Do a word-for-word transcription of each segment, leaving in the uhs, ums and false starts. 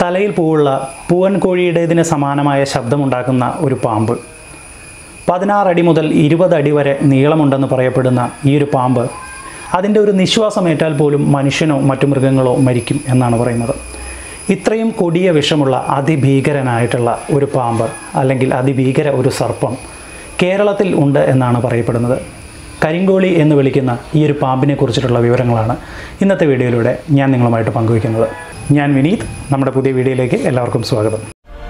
തലയിൽ പൂവുള്ള പൂവൻ കോഴിയുടേതിന് സമാനമായ ശബ്ദമുണ്ടാക്കുന്ന ഒരു പാമ്പ്. പതിനാറ് അടി മുതൽ ഇരുപത് അടി വരെ നീളമുണ്ടെന്ന് പറയപ്പെടുന്ന ഈ ഒരു പാമ്പ് അതിൻ്റെ ഒരു നിശ്വാസമേറ്റാൽ പോലും മനുഷ്യനോ മറ്റു മൃഗങ്ങളോ മരിക്കും എന്നാണ് പറയുന്നത്. ഇത്രയും കൊടിയ വിഷമുള്ള അതിഭീകരനായിട്ടുള്ള ഒരു പാമ്പ് അല്ലെങ്കിൽ അതിഭീകര ഒരു സർപ്പം കേരളത്തിൽ ഉണ്ട് എന്നാണ് പറയപ്പെടുന്നത്. കരിങ്കോളി എന്ന് വിളിക്കുന്ന ഈ ഒരു പാമ്പിനെ കുറിച്ചിട്ടുള്ള വിവരങ്ങളാണ് ഇന്നത്തെ വീഡിയോയിലൂടെ ഞാൻ നിങ്ങളുമായിട്ട് പങ്കുവയ്ക്കുന്നത്. ഞാൻ വിനീത്. നമ്മുടെ പുതിയ വീഡിയോയിലേക്ക് എല്ലാവർക്കും സ്വാഗതം.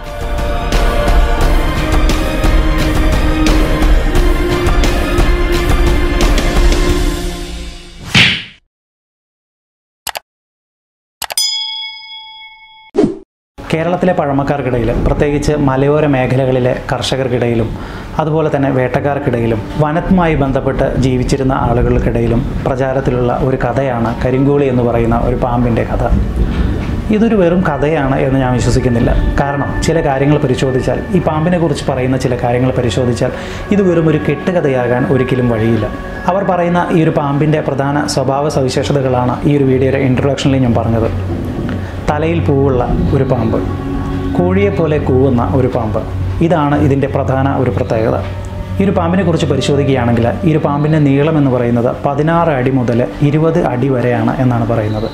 കേരളത്തിലെ പഴമക്കാർക്കിടയിൽ, പ്രത്യേകിച്ച് മലയോര മേഖലകളിലെ കർഷകർക്കിടയിലും അതുപോലെ തന്നെ വേട്ടക്കാർക്കിടയിലും വനത്തുമായി ബന്ധപ്പെട്ട് ജീവിച്ചിരുന്ന ആളുകൾക്കിടയിലും പ്രചാരത്തിലുള്ള ഒരു കഥയാണ് കരിങ്കോളി എന്ന് പറയുന്ന ഒരു പാമ്പിൻ്റെ കഥ. ഇതൊരു വെറും കഥയാണ് എന്ന് ഞാൻ വിശ്വസിക്കുന്നില്ല. കാരണം ചില കാര്യങ്ങൾ പരിശോധിച്ചാൽ, ഈ പാമ്പിനെ കുറിച്ച് പറയുന്ന ചില കാര്യങ്ങൾ പരിശോധിച്ചാൽ ഇത് വെറും ഒരു കെട്ടുകഥയാകാൻ ഒരിക്കലും വഴിയില്ല. അവർ പറയുന്ന ഈ ഒരു പാമ്പിൻ്റെ പ്രധാന സ്വഭാവ സവിശേഷതകളാണ് ഈ ഒരു വീഡിയോയുടെ ഇൻട്രൊഡക്ഷനിൽ ഞാൻ പറഞ്ഞത്. തലയിൽ പൂവുള്ള ഒരു പാമ്പ്, കോഴിയെപ്പോലെ കൂവുന്ന ഒരു പാമ്പ്, ഇതാണ് ഇതിൻ്റെ പ്രധാന ഒരു പ്രത്യേകത. ഈ ഒരു പാമ്പിനെ കുറിച്ച് പരിശോധിക്കുകയാണെങ്കിൽ ഈ ഒരു പാമ്പിൻ്റെ നീളം എന്ന് പറയുന്നത് പതിനാറ് അടി മുതൽ ഇരുപത് അടി വരെയാണ് എന്നാണ് പറയുന്നത്.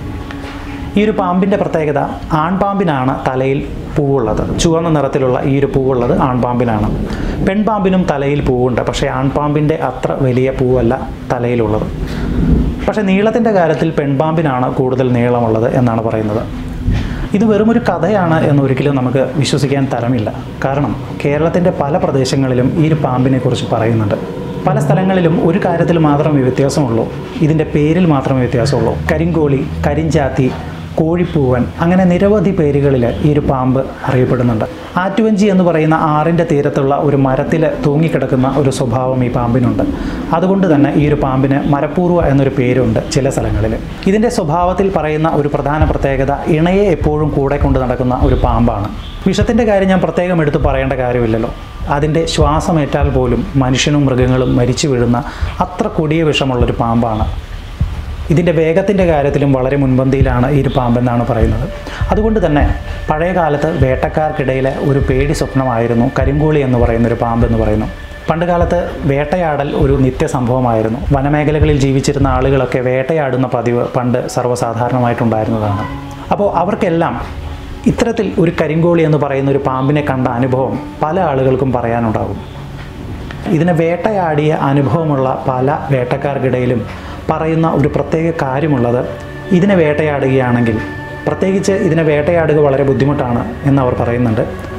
ഈ ഒരു പാമ്പിൻ്റെ പ്രത്യേകത, ആൺപാമ്പിനാണ് തലയിൽ പൂവുള്ളത്. ചുവന്ന നിറത്തിലുള്ള ഈ ഒരു പൂവുള്ളത് ആൺപാമ്പിനാണ്. പെൺപാമ്പിനും തലയിൽ പൂവുണ്ട്, പക്ഷേ ആൺപാമ്പിൻ്റെ അത്ര വലിയ പൂവല്ല തലയിലുള്ളത്. പക്ഷേ നീളത്തിൻ്റെ കാര്യത്തിൽ പെൺപാമ്പിനാണ് കൂടുതൽ നീളമുള്ളത് എന്നാണ് പറയുന്നത്. ഇത് വെറുമൊരു കഥയാണ് എന്നൊരിക്കലും നമുക്ക് വിശ്വസിക്കാൻ തരമില്ല. കാരണം കേരളത്തിൻ്റെ പല പ്രദേശങ്ങളിലും ഈ ഒരു പാമ്പിനെ കുറിച്ച് പറയുന്നുണ്ട്. പല സ്ഥലങ്ങളിലും ഒരു കാര്യത്തിൽ മാത്രമേ വ്യത്യാസമുള്ളൂ, ഇതിൻ്റെ പേരിൽ മാത്രമേ വ്യത്യാസമുള്ളൂ. കരിങ്കോളി, കരിഞ്ചാത്തി, കോഴിപ്പൂവൻ, അങ്ങനെ നിരവധി പേരുകളിൽ ഈ ഒരു പാമ്പ് അറിയപ്പെടുന്നുണ്ട്. ആറ്റുവഞ്ചി എന്ന് പറയുന്ന ആറിൻ്റെ തീരത്തുള്ള ഒരു മരത്തിൽ തൂങ്ങിക്കിടക്കുന്ന ഒരു സ്വഭാവം ഈ പാമ്പിനുണ്ട്. അതുകൊണ്ട് തന്നെ ഈ ഒരു പാമ്പിന് മരപ്പൂർവ്വ എന്നൊരു പേരുണ്ട് ചില സ്ഥലങ്ങളിൽ. ഇതിൻ്റെ സ്വഭാവത്തിൽ പറയുന്ന ഒരു പ്രധാന പ്രത്യേകത, ഇണയെ എപ്പോഴും കൂടെ കൊണ്ട് നടക്കുന്ന ഒരു പാമ്പാണ്. വിഷത്തിൻ്റെ കാര്യം ഞാൻ പ്രത്യേകം എടുത്ത് പറയേണ്ട കാര്യമില്ലല്ലോ. അതിൻ്റെ ശ്വാസമേറ്റാൽ പോലും മനുഷ്യനും മൃഗങ്ങളും മരിച്ചു വീഴുന്ന അത്ര കൊടിയ വിഷമുള്ളൊരു പാമ്പാണ്. ഇതിൻ്റെ വേഗത്തിൻ്റെ കാര്യത്തിലും വളരെ മുൻപന്തിയിലാണ് ഈ ഒരു പാമ്പെന്നാണ് പറയുന്നത്. അതുകൊണ്ട് തന്നെ പഴയ കാലത്ത് വേട്ടക്കാർക്കിടയിലെ ഒരു പേടി സ്വപ്നമായിരുന്നു കരിങ്കോളി എന്ന് പറയുന്നൊരു പാമ്പെന്ന് പറയുന്നു. പണ്ട് കാലത്ത് വേട്ടയാടൽ ഒരു നിത്യസംഭവമായിരുന്നു. വനമേഖലകളിൽ ജീവിച്ചിരുന്ന ആളുകളൊക്കെ വേട്ടയാടുന്ന പതിവ് പണ്ട് സർവ്വസാധാരണമായിട്ടുണ്ടായിരുന്നതാണ്. അപ്പോൾ അവർക്കെല്ലാം ഇത്തരത്തിൽ ഒരു കരിങ്കോളി എന്ന് പറയുന്ന ഒരു പാമ്പിനെ കണ്ട അനുഭവം പല ആളുകൾക്കും പറയാനുണ്ടാകും. ഇതിനെ വേട്ടയാടിയ അനുഭവമുള്ള പല വേട്ടക്കാർക്കിടയിലും പറയുന്ന ഒരു പ്രത്യേക കാര്യമുള്ളത്, ഇതിനെ വേട്ടയാടുകയാണെങ്കിൽ, പ്രത്യേകിച്ച് ഇതിനെ വേട്ടയാടുക വളരെ ബുദ്ധിമുട്ടാണ് എന്നവർ പറയുന്നുണ്ട്.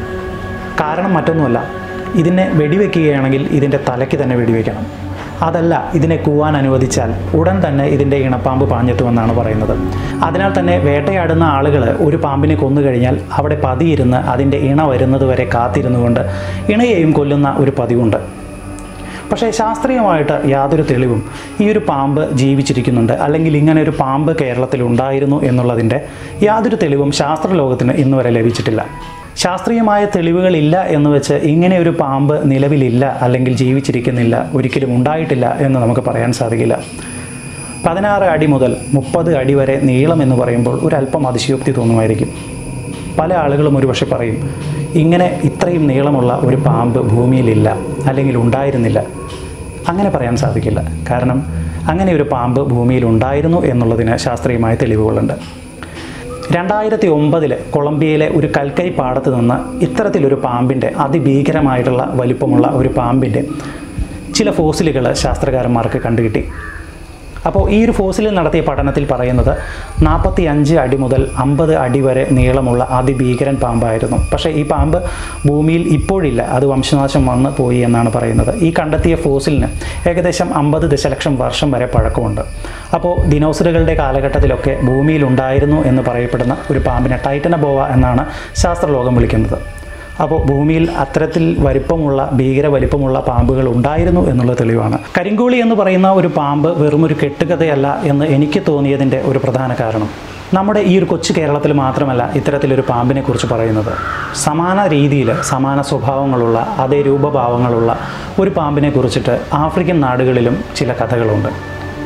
കാരണം മറ്റൊന്നുമല്ല, ഇതിനെ വെടിവെക്കുകയാണെങ്കിൽ ഇതിൻ്റെ തലയ്ക്ക് തന്നെ വെടിവെക്കണം. അതല്ല, ഇതിനെ കൂവാൻ അനുവദിച്ചാൽ ഉടൻ തന്നെ ഇതിൻ്റെ ഇണപ്പാമ്പ് പാഞ്ഞെത്തുമെന്നാണ് പറയുന്നത്. അതിനാൽ തന്നെ വേട്ടയാടുന്ന ആളുകൾ ഒരു പാമ്പിനെ കൊന്നു കഴിഞ്ഞാൽ അവിടെ പതിയിരുന്ന് അതിൻ്റെ ഇണ വരുന്നത് വരെ കാത്തിരുന്നു കൊണ്ട് ഇണയെയും കൊല്ലുന്ന ഒരു പതിവുണ്ട്. പക്ഷേ ശാസ്ത്രീയമായിട്ട് യാതൊരു തെളിവും ഈ ഒരു പാമ്പ് ജീവിച്ചിരിക്കുന്നുണ്ട്, അല്ലെങ്കിൽ ഇങ്ങനെ ഒരു പാമ്പ് കേരളത്തിൽ ഉണ്ടായിരുന്നു എന്നുള്ളതിൻ്റെ യാതൊരു തെളിവും ശാസ്ത്രലോകത്തിന് ഇന്ന് വരെ ലഭിച്ചിട്ടില്ല. ശാസ്ത്രീയമായ തെളിവുകളില്ല എന്ന് വെച്ച് ഇങ്ങനെ ഒരു പാമ്പ് നിലവിലില്ല അല്ലെങ്കിൽ ജീവിച്ചിരിക്കുന്നില്ല, ഒരിക്കലും ഉണ്ടായിട്ടില്ല എന്ന് നമുക്ക് പറയാൻ സാധിക്കില്ല. പതിനാറ് അടി മുതൽ മുപ്പത് അടി വരെ നീളം എന്ന് പറയുമ്പോൾ ഒരല്പം അതിശയോക്തി തോന്നുമായിരിക്കും. പല ആളുകളും ഒരുപക്ഷെ പറയും, ഇങ്ങനെ ഇത്രയും നീളമുള്ള ഒരു പാമ്പ് ഭൂമിയിലില്ല അല്ലെങ്കിൽ ഉണ്ടായിരുന്നില്ല. അങ്ങനെ പറയാൻ സാധിക്കില്ല. കാരണം അങ്ങനെ ഒരു പാമ്പ് ഭൂമിയിൽ ഉണ്ടായിരുന്നു എന്നുള്ളതിന് ശാസ്ത്രീയമായ തെളിവുകളുണ്ട്. രണ്ടായിരത്തി ഒമ്പതിൽ കൊളംബിയയിലെ ഒരു കൽക്കരി പാടത്ത് നിന്ന് ഇത്തരത്തിലൊരു പാമ്പിൻ്റെ, അതിഭീകരമായിട്ടുള്ള വലിപ്പമുള്ള ഒരു പാമ്പിൻ്റെ ചില ഫോസിലുകൾ ശാസ്ത്രകാരന്മാർക്ക് കണ്ടുകിട്ടി. അപ്പോൾ ഈ ഒരു ഫോസിലിൽ നടത്തിയ പഠനത്തിൽ പറയുന്നത് നാൽപ്പത്തി അഞ്ച് അടി മുതൽ അമ്പത് അടി വരെ നീളമുള്ള അതിഭീകരൻ പാമ്പായിരുന്നു. പക്ഷേ ഈ പാമ്പ് ഭൂമിയിൽ ഇപ്പോഴില്ല, അത് വംശനാശം വന്ന് പോയി എന്നാണ് പറയുന്നത്. ഈ കണ്ടെത്തിയ ഫോസിലിന് ഏകദേശം അമ്പത് ദശലക്ഷം വർഷം വരെ പഴക്കമുണ്ട്. അപ്പോൾ ദിനോസറുകളുടെ കാലഘട്ടത്തിലൊക്കെ ഭൂമിയിൽ ഉണ്ടായിരുന്നു എന്ന് പറയപ്പെടുന്ന ഒരു പാമ്പിനെ ടൈറ്റനബോവ എന്നാണ് ശാസ്ത്രലോകം വിളിക്കുന്നത്. അപ്പോൾ ഭൂമിയിൽ അത്തരത്തിൽ വലിപ്പമുള്ള, ഭീകര വലിപ്പമുള്ള പാമ്പുകൾ ഉണ്ടായിരുന്നു എന്നുള്ള തെളിവാണ്. കരിങ്കോളി എന്ന് പറയുന്ന ഒരു പാമ്പ് വെറുമൊരു കെട്ടുകഥയല്ല എന്ന് എനിക്ക് തോന്നിയതിൻ്റെ ഒരു പ്രധാന കാരണം, നമ്മുടെ ഈ ഒരു കൊച്ചു കേരളത്തിൽ മാത്രമല്ല ഇത്തരത്തിലൊരു പാമ്പിനെ കുറിച്ച് പറയുന്നത്. സമാന രീതിയിൽ, സമാന സ്വഭാവങ്ങളുള്ള, അതേ രൂപഭാവങ്ങളുള്ള ഒരു പാമ്പിനെ കുറിച്ചിട്ട് ആഫ്രിക്കൻ നാടുകളിലും ചില കഥകളുണ്ട്.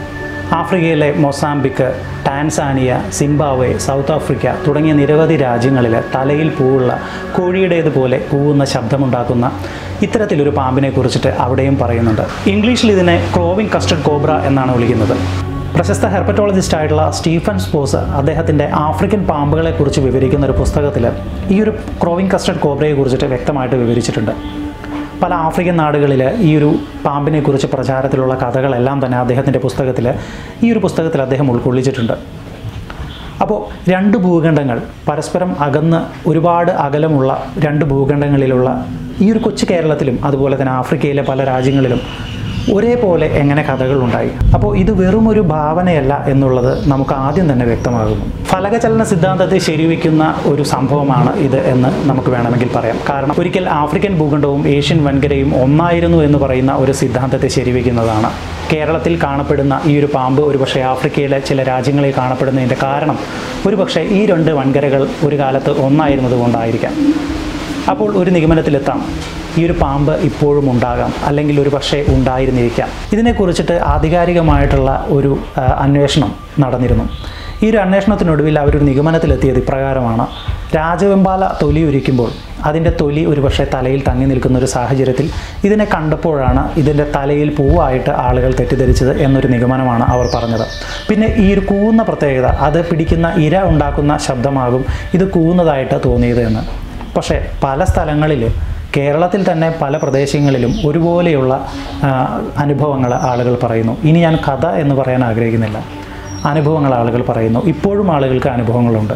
ആഫ്രിക്കയിലെ Mozambique, Tanzania, Zimbabwe, South Africa തുടങ്ങിയ നിരവധി രാജ്യങ്ങളിൽ തലയിൽ പൂവുള്ള കോഴിയുടേതുപോലെ കൂവുന്ന ശബ്ദമുണ്ടാക്കുന്ന ഇത്തരത്തിലൊരു പാമ്പിനെ കുറിച്ചിട്ട് അവിടെയും പറയുന്നുണ്ട്. ഇംഗ്ലീഷിൽ ഇതിനെ ക്രോവിംഗ് കസ്റ്റഡ് കോബ്ര എന്നാണ് വിളിക്കുന്നത്. പ്രശസ്ത ഹെർപ്പറ്റോളജിസ്റ്റ് ആയിട്ടുള്ള സ്റ്റീഫൻ സ്പോസ് അദ്ദേഹത്തിൻ്റെ ആഫ്രിക്കൻ പാമ്പുകളെക്കുറിച്ച് വിവരിക്കുന്ന ഒരു പുസ്തകത്തിൽ ഈ ഒരു ക്രോവിംഗ് കസ്റ്റഡ് കോബ്രയെ കുറിച്ചിട്ട് വ്യക്തമായിട്ട് വിവരിച്ചിട്ടുണ്ട്. പല ആഫ്രിക്കൻ നാടുകളിൽ ഈ ഒരു പാമ്പിനെക്കുറിച്ച് പ്രചാരത്തിലുള്ള കഥകളെല്ലാം തന്നെ അദ്ദേഹത്തിൻ്റെ പുസ്തകത്തിൽ ഈ ഒരു പുസ്തകത്തിൽ അദ്ദേഹം ഉൾക്കൊള്ളിച്ചിട്ടുണ്ട്. അപ്പോൾ രണ്ട് ഭൂഖണ്ഡങ്ങൾ പരസ്പരം അകന്ന് ഒരുപാട് അകലമുള്ള രണ്ട് ഭൂഖണ്ഡങ്ങളിലുള്ള ഈ ഒരു കൊച്ചു കേരളത്തിലും അതുപോലെ തന്നെ ആഫ്രിക്കയിലെ പല രാജ്യങ്ങളിലും ഒരേപോലെ എങ്ങനെ കഥകളുണ്ടായി. അപ്പോൾ ഇത് വെറും ഒരു ഭാവനയല്ല എന്നുള്ളത് നമുക്ക് ആദ്യം തന്നെ വ്യക്തമാകുന്നു. ഫലകചലന സിദ്ധാന്തത്തെ ശരിവയ്ക്കുന്ന ഒരു സംഭവമാണ് ഇത് എന്ന് നമുക്ക് വേണമെങ്കിൽ പറയാം. കാരണം ഒരിക്കൽ ആഫ്രിക്കൻ ഭൂഖണ്ഡവും ഏഷ്യൻ വൻകരയും ഒന്നായിരുന്നു എന്ന് പറയുന്ന ഒരു സിദ്ധാന്തത്തെ ശരിവയ്ക്കുന്നതാണ്. കേരളത്തിൽ കാണപ്പെടുന്ന ഈ ഒരു പാമ്പ് ഒരുപക്ഷെ ആഫ്രിക്കയിലെ ചില രാജ്യങ്ങളിൽ കാണപ്പെടുന്നതിൻ്റെ കാരണം ഒരുപക്ഷെ ഈ രണ്ട് വൻകരകൾ ഒരു കാലത്ത് ഒന്നായിരുന്നത് കൊണ്ടായിരിക്കാം. അപ്പോൾ ഒരു നിഗമനത്തിലെത്താം, ഈ ഒരു പാമ്പ് ഇപ്പോഴും ഉണ്ടാകാം, അല്ലെങ്കിൽ ഒരു പക്ഷേ ഉണ്ടായിരുന്നിരിക്കാം. ഇതിനെക്കുറിച്ചിട്ട് ആധികാരികമായിട്ടുള്ള ഒരു അന്വേഷണം നടന്നിരുന്നു. ഈ ഒരു അന്വേഷണത്തിനൊടുവിൽ അവരൊരു നിഗമനത്തിലെത്തിയത് ഇപ്രകാരമാണ്: രാജവെമ്പാല തൊലി ഉരിക്കുമ്പോൾ അതിൻ്റെ തൊലി ഒരുപക്ഷെ തലയിൽ തങ്ങി നിൽക്കുന്ന ഒരു സാഹചര്യത്തിൽ ഇതിനെ കണ്ടപ്പോഴാണ് ഇതിൻ്റെ തലയിൽ പൂവായിട്ട് ആളുകൾ തെറ്റിദ്ധരിച്ചത് എന്നൊരു നിഗമനമാണ് അവർ പറഞ്ഞത്. പിന്നെ ഈ ഒരു കൂവുന്ന പ്രത്യേകത, അത് പിടിക്കുന്ന ഇര ഉണ്ടാക്കുന്ന ശബ്ദമാകും ഇത് കൂവുന്നതായിട്ട് തോന്നിയത് എന്ന്. പക്ഷേ പല സ്ഥലങ്ങളിൽ, കേരളത്തിൽ തന്നെ പല പ്രദേശങ്ങളിലും ഒരുപോലെയുള്ള അനുഭവങ്ങൾ ആളുകൾ പറയുന്നു. ഇനി ഞാൻ കഥ എന്ന് പറയാൻ ആഗ്രഹിക്കുന്നില്ല, അനുഭവങ്ങൾ ആളുകൾ പറയുന്നു. ഇപ്പോഴും ആളുകൾക്ക് അനുഭവങ്ങളുണ്ട്.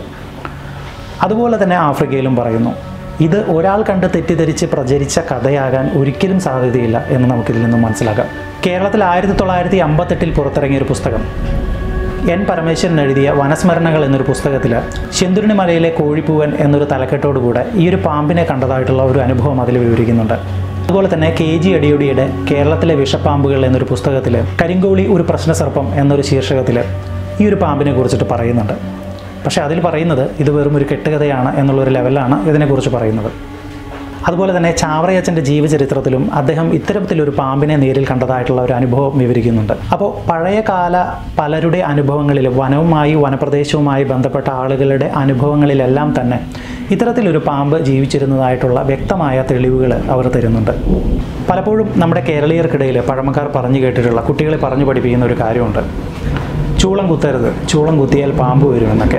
അതുപോലെ തന്നെ ആഫ്രിക്കയിലും പറയുന്നു. ഇത് ഒരാൾ കണ്ട് തെറ്റിദ്ധരിച്ച് പ്രചരിച്ച കഥയാകാൻ ഒരിക്കലും സാധ്യതയില്ല എന്ന് നമുക്കിതിൽ നിന്നും മനസ്സിലാക്കാം. കേരളത്തിൽ ആയിരത്തി തൊള്ളായിരത്തി അമ്പത്തെട്ടിൽ പുറത്തിറങ്ങിയൊരു പുസ്തകം, എൻ പരമേശ്വരൻ എഴുതിയ വനസ്മരണകൾ എന്നൊരു പുസ്തകത്തിൽ ശെന്തുരുണി മലയിലെ കോഴിപ്പൂവൻ എന്നൊരു തലക്കെട്ടോടുകൂടെ ഈ ഒരു പാമ്പിനെ കണ്ടതായിട്ടുള്ള ഒരു അനുഭവം അതിൽ വിവരിക്കുന്നുണ്ട്. അതുപോലെ തന്നെ കെ ജി അടിയോടിയുടെ കേരളത്തിലെ വിഷപ്പാമ്പുകൾ എന്നൊരു പുസ്തകത്തിൽ കരിങ്കോളി ഒരു പ്രശ്നസർപ്പം എന്നൊരു ശീർഷകത്തിൽ ഈ ഒരു പാമ്പിനെ കുറിച്ചിട്ട് പറയുന്നുണ്ട്. പക്ഷേ അതിൽ പറയുന്നത് ഇത് വെറും ഒരു കെട്ടുകഥയാണ് എന്നുള്ളൊരു ലെവലാണ് ഇതിനെക്കുറിച്ച് പറയുന്നത്. അതുപോലെ തന്നെ ചാവറയച്ചൻ്റെ ജീവചരിത്രത്തിലും അദ്ദേഹം ഇത്തരത്തിലൊരു പാമ്പിനെ നേരിൽ കണ്ടതായിട്ടുള്ള ഒരു അനുഭവം വിവരിക്കുന്നുണ്ട്. അപ്പോൾ പഴയകാല പലരുടെ അനുഭവങ്ങളിൽ, വനവുമായി വനപ്രദേശവുമായി ബന്ധപ്പെട്ട ആളുകളുടെ അനുഭവങ്ങളിലെല്ലാം തന്നെ ഇത്തരത്തിലൊരു പാമ്പ് ജീവിച്ചിരുന്നതായിട്ടുള്ള വ്യക്തമായ തെളിവുകൾ അവർ തരുന്നുണ്ട്. പലപ്പോഴും നമ്മുടെ കേരളീയർക്കിടയിൽ പഴമക്കാർ പറഞ്ഞു കേട്ടിട്ടുള്ള, കുട്ടികളെ പറഞ്ഞു പഠിപ്പിക്കുന്ന ഒരു കാര്യമുണ്ട്: ചൂളം കുത്തരുത്, ചൂളം കുത്തിയാൽ പാമ്പ് വരുമെന്നൊക്കെ.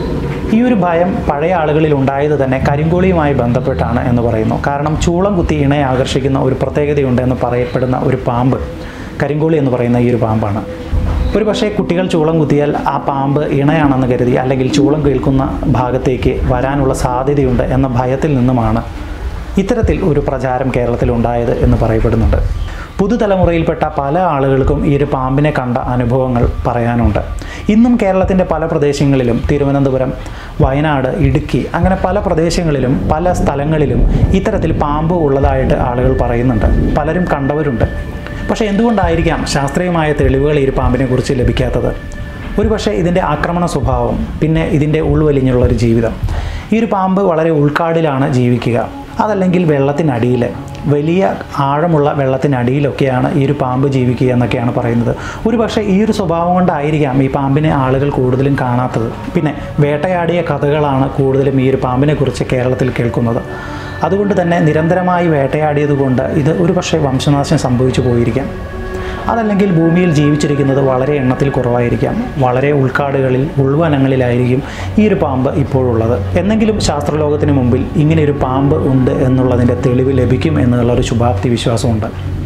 ഈ ഒരു ഭയം പഴയ ആളുകളിൽ ഉണ്ടായത് തന്നെ കരിങ്കോളിയുമായി ബന്ധപ്പെട്ടാണ് എന്ന് പറയുന്നു. കാരണം ചൂളം കുത്തി ഇണയെ ആകർഷിക്കുന്ന ഒരു പ്രത്യേകതയുണ്ട് എന്ന് പറയപ്പെടുന്ന ഒരു പാമ്പ് കരിങ്കോളി എന്ന് പറയുന്ന ഈ ഒരു പാമ്പാണ്. ഒരു പക്ഷേ കുട്ടികൾ ചൂളം കുത്തിയാൽ ആ പാമ്പ് ഇണയാണെന്ന് കരുതി, അല്ലെങ്കിൽ ചൂളം കേൾക്കുന്ന ഭാഗത്തേക്ക് വരാനുള്ള സാധ്യതയുണ്ട് എന്ന ഭയത്തിൽ നിന്നുമാണ് ഇത്തരത്തിൽ ഒരു പ്രചാരം കേരളത്തിലുണ്ടായത് എന്ന് പറയപ്പെടുന്നുണ്ട്. പുതുതലമുറയിൽപ്പെട്ട പല ആളുകൾക്കും ഈ ഒരു പാമ്പിനെ കണ്ട അനുഭവങ്ങൾ പറയാനുണ്ട്. ഇന്നും കേരളത്തിൻ്റെ പല പ്രദേശങ്ങളിലും, തിരുവനന്തപുരം, വയനാട്, ഇടുക്കി, അങ്ങനെ പല പ്രദേശങ്ങളിലും പല സ്ഥലങ്ങളിലും ഇത്തരത്തിൽ പാമ്പ് ഉള്ളതായിട്ട് ആളുകൾ പറയുന്നുണ്ട്. പലരും കണ്ടവരുണ്ട്. പക്ഷേ എന്തുകൊണ്ടായിരിക്കാം ശാസ്ത്രീയമായ തെളിവുകൾ ഈ ഒരു പാമ്പിനെ കുറിച്ച് ലഭിക്കാത്തത്? ഒരുപക്ഷെ ഇതിൻ്റെ ആക്രമണ സ്വഭാവം, പിന്നെ ഇതിൻ്റെ ഉൾവലിഞ്ഞുള്ളൊരു ജീവിതം. ഈ ഒരു പാമ്പ് വളരെ ഉൾക്കാടിലാണ് ജീവിക്കുക, അതല്ലെങ്കിൽ വെള്ളത്തിനടിയിൽ, വലിയ ആഴമുള്ള വെള്ളത്തിനടിയിലൊക്കെയാണ് ഈ ഒരു പാമ്പ് ജീവിക്കുക എന്നൊക്കെയാണ് പറയുന്നത്. ഒരു പക്ഷേ ഈ ഒരു സ്വഭാവം കൊണ്ടായിരിക്കാം ഈ പാമ്പിനെ ആളുകൾ കൂടുതലും കാണാത്തത്. പിന്നെ വേട്ടയാടിയ കഥകളാണ് കൂടുതലും ഈ ഒരു പാമ്പിനെ കുറിച്ച് കേരളത്തിൽ കേൾക്കുന്നത്. അതുകൊണ്ട് തന്നെ നിരന്തരമായി വേട്ടയാടിയത് കൊണ്ട് ഇത് ഒരു പക്ഷേ വംശനാശം സംഭവിച്ചു പോയിരിക്കാം. അതല്ലെങ്കിൽ ഭൂമിയിൽ ജീവിച്ചിരിക്കുന്നത് വളരെ എണ്ണത്തിൽ കുറവായിരിക്കാം. വളരെ ഉൾക്കാടുകളിൽ, ഉൾവനങ്ങളിലായിരിക്കും ഈ ഒരു പാമ്പ് ഇപ്പോഴുള്ളത്. എന്നെങ്കിലും ശാസ്ത്രലോകത്തിന് മുമ്പിൽ ഇങ്ങനെയൊരു പാമ്പ് ഉണ്ട് എന്നുള്ളതിൻ്റെ തെളിവ് ലഭിക്കും എന്നുള്ളൊരു ശുഭാപ്തി വിശ്വാസമുണ്ട്.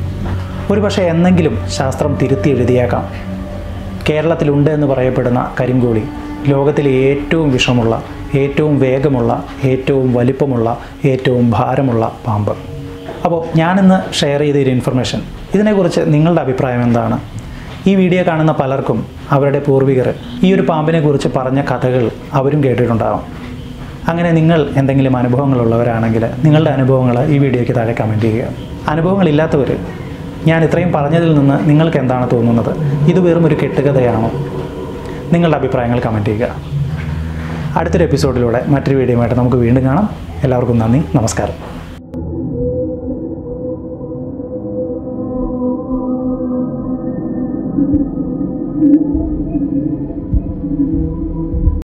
ഒരുപക്ഷെ എന്നെങ്കിലും ശാസ്ത്രം തിരുത്തി എഴുതിയേക്കാം. കേരളത്തിലുണ്ട് എന്ന് പറയപ്പെടുന്ന കരിങ്കോളി ലോകത്തിലെ ഏറ്റവും വിഷമുള്ള, ഏറ്റവും വേഗമുള്ള, ഏറ്റവും വലിപ്പമുള്ള, ഏറ്റവും ഭാരമുള്ള പാമ്പ്. അപ്പോൾ ഞാനിന്ന് ഷെയർ ചെയ്തൊരു ഇൻഫർമേഷൻ, ഇതിനെക്കുറിച്ച് നിങ്ങളുടെ അഭിപ്രായം എന്താണ്? ഈ വീഡിയോ കാണുന്ന പലർക്കും അവരുടെ പൂർവികർ ഈ ഒരു പാമ്പിനെ കുറിച്ച് പറഞ്ഞ കഥകൾ അവരും കേട്ടിട്ടുണ്ടാകും. അങ്ങനെ നിങ്ങൾ എന്തെങ്കിലും അനുഭവങ്ങളുള്ളവരാണെങ്കിൽ നിങ്ങളുടെ അനുഭവങ്ങൾ ഈ വീഡിയോയ്ക്ക് താഴെ കമൻറ്റ് ചെയ്യുക. അനുഭവങ്ങളില്ലാത്തവർ, ഞാൻ ഇത്രയും പറഞ്ഞതിൽ നിന്ന് നിങ്ങൾക്ക് എന്താണ് തോന്നുന്നത്? ഇത് വെറും ഒരു കെട്ടുകഥയാണോ? നിങ്ങളുടെ അഭിപ്രായങ്ങൾ കമൻറ്റ് ചെയ്യുക. അടുത്തൊരു എപ്പിസോഡിലൂടെ മറ്റൊരു വീഡിയോയുമായിട്ട് നമുക്ക് വീണ്ടും കാണാം. എല്ലാവർക്കും നന്ദി, നമസ്കാരം.